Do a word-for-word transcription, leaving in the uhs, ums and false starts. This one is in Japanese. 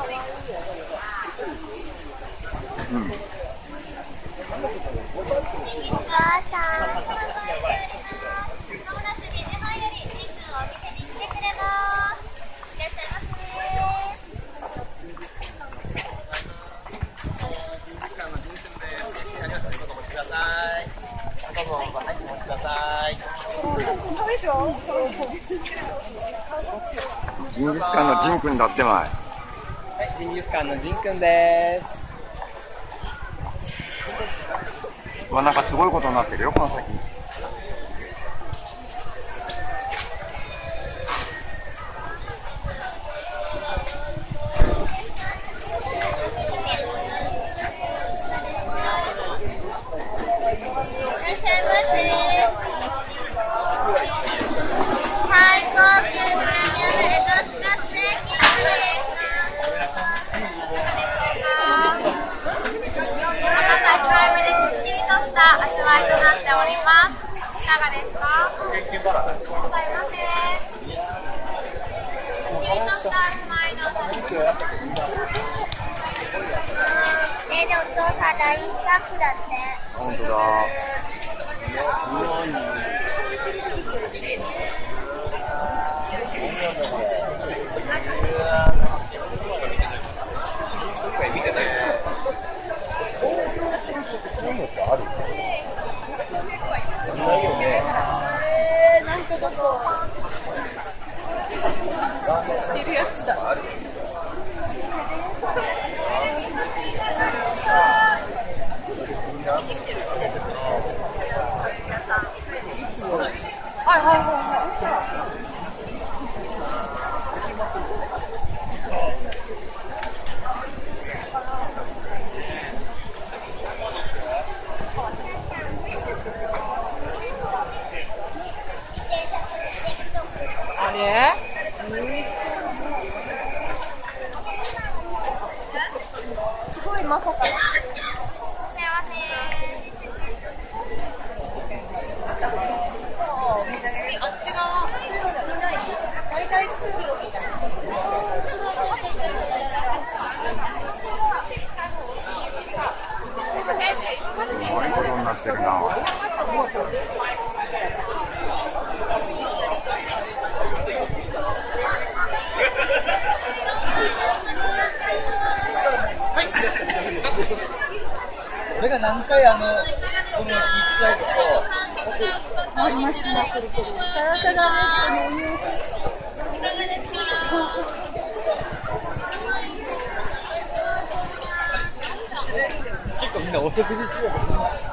うん。ジンギスカンのジンくんだってまい。はい、 ジンギスカンのジンくんです。 うわ、なんかすごいことになってるよ、この先。 味わいとなっております。いかがですか？ございません。すっきりとした味わいのえ、でお父さんラインスタッフだって。 本当だ。 してるやつだ。はいはいはいはい。あれ？すごいまさか。幸せ。あっち側。大体作るよみたいな。 すごいことになってるな。 これが何回あのこの立体とありましたなってるけど。サラサラねってね。 結構みんなお食事中やから